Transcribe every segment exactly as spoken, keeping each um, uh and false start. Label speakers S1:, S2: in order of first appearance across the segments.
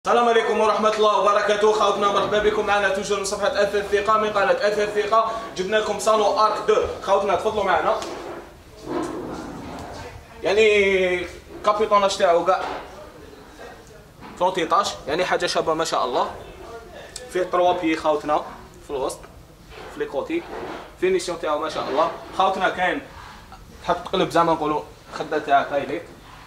S1: السلام عليكم ورحمة الله وبركاته. خوتنا مرحبا بكم معنا توجور من صفحة أثر الثقة من قناة أثر الثقة. جبنا لكم صالون ارك دو. خوتنا تفضلوا معنا. يعني كابيطوناج تاعو كاع ثلاثة عشر، يعني حاجة شابة ما شاء الله. فيه تروا بي خوتنا في الوسط في لي كوتي. فينيسيون تاعو ما شاء الله. خوتنا كاين تحب تقلب زعما نقولوا خدة تاع تايليك،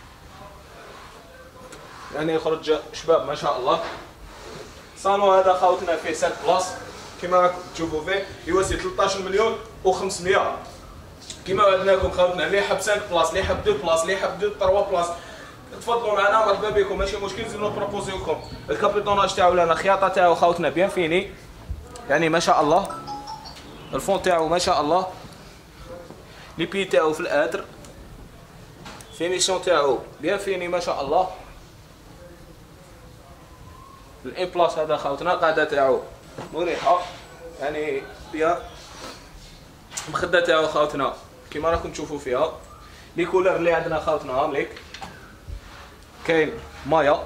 S1: يعني يخرج شباب ما شاء الله. صالون هذا خاوتنا فيه سبعة بلاص كما راكم تشوفوا فيه، يوازي ثلاثة عشر مليون وخمسمية. كما وعدنا لكم خاوتنا اللي يحب خمسة بلاص، اللي يحب اثنين بلاص، اللي يحب ثلاثة بلاص، تفضلوا معنا مرحبا بكم، ماشي مشكل. نزيدو نبروبوزيو لكم الكابيطوناج تاعو لنا الخياطه تاعو خاوتنا بيان فيني، يعني ما شاء الله. الفون تاعو ما شاء الله، لي بي تاعو في الادر، فينيسيون تاعو بيان فيني ما شاء الله. الان بلاص هذا خاوتنا القاعده تاعو مريحه، يعني بيان. المخده تاعو خاوتنا كيما راكم تشوفوا فيها. لي كولور اللي عندنا خاوتنا هام ليك، كاين مايا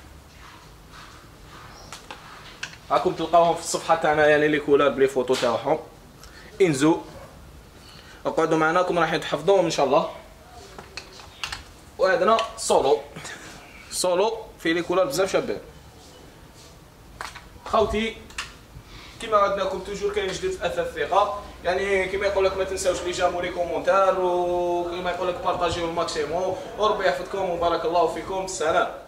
S1: راكم تلقاوهم في الصفحه تاعنا، يعني لي كولور بلي فوتو تاعهم. انزو اقعدوا معنا راكم راح تحفظوهم ان شاء الله. وعندنا سولو سولو في لي كولور بزاف شابين. خوتي كما عدناكم توجور كاين جديد في اثر الثقه، يعني كما يقول لك ما تنساوش لي جامو لي كومونتير، وكما يقول لك بارطاجيو الماكسيموم، وربي يحفظكم وبارك الله فيكم. السلام.